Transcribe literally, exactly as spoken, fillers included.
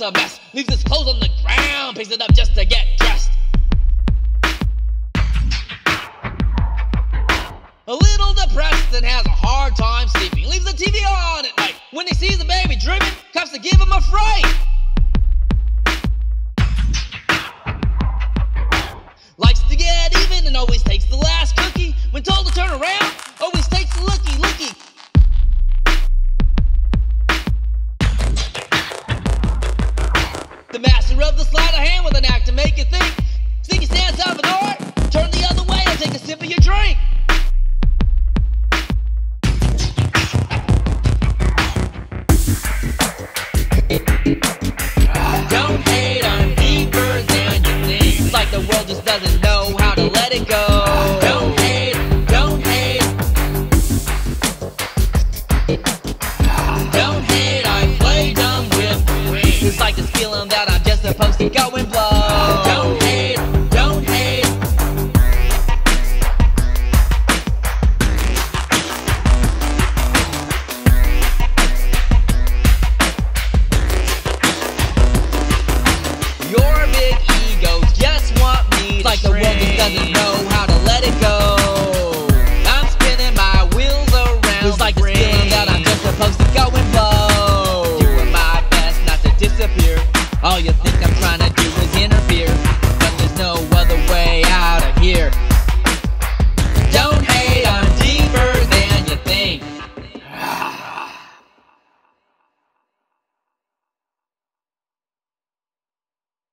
a mess. Leaves his clothes on the ground, picks it up just to get dressed. A little depressed and has a hard time sleeping. Leaves the T V on at night. When he sees the baby dreaming, comes to give him a fright. Likes to get even and always takes the last cookie. When told to turn around, always takes the looky, looky. The master of the sleight of hand with an act to make you think. Think he stands up an art? Turn the other way and take a sip of your drink.